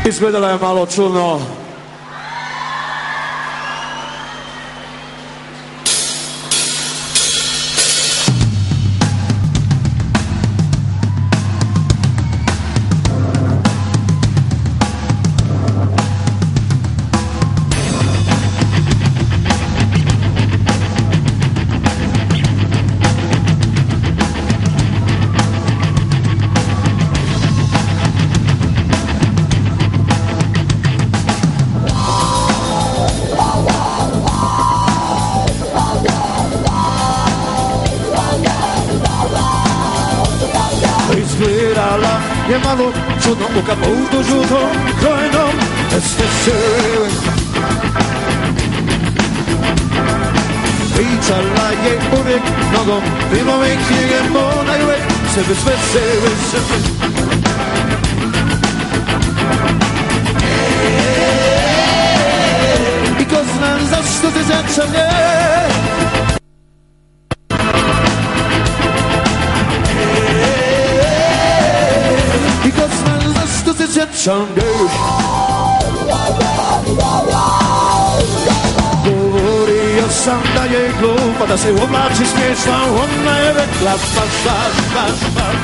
Izgledala je malo čudno. Izgledala je malo čudno u kaputu žutom krojnom estesiju. Pričala je uvijek mnogo filmove knjige, ona je uvijek sebe sve sebe. I ko zna zašto te začalje, govorio sam da je glupa, da se oblači smiješna, ona je rekla baš.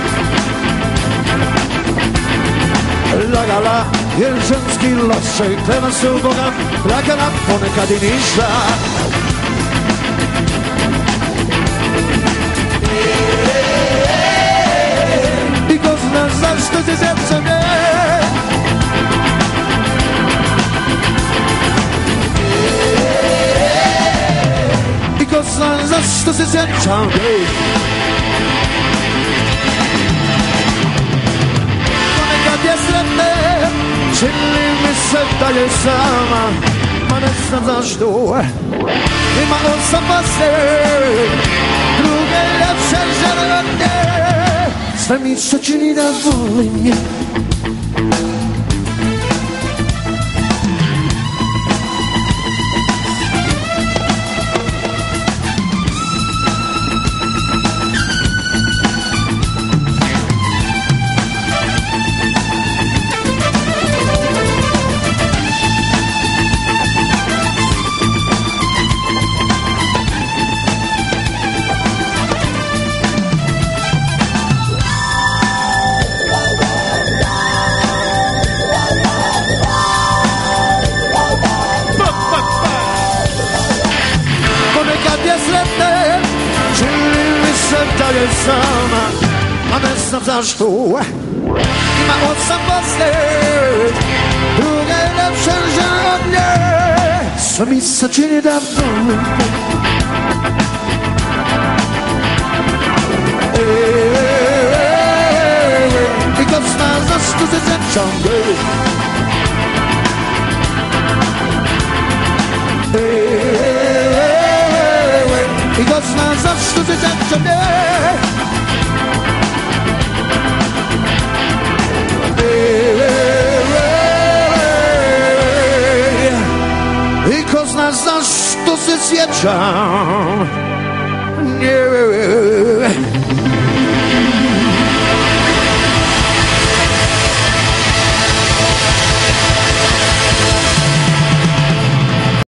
Lagala je ženski loše, klela se u Boga, plakala ponekad i ništa. I ko zna zašto se sjećam je, i ko zna zašto se sjećam je. Ponekad je sretne, čini mi se da je sama, ma ne znam zašto, imalo sam pasne, druge ljepše žele od nje. Sve mi se čini da volim je. Da je sama, a ne znam zašto, ima osam posle, druge lepše žene od nje. Sve mi se čini da volim. I ko zna zašto se sjećam je. I ko zna zašto se sjećam je. I ko zna zašto se sjećam je.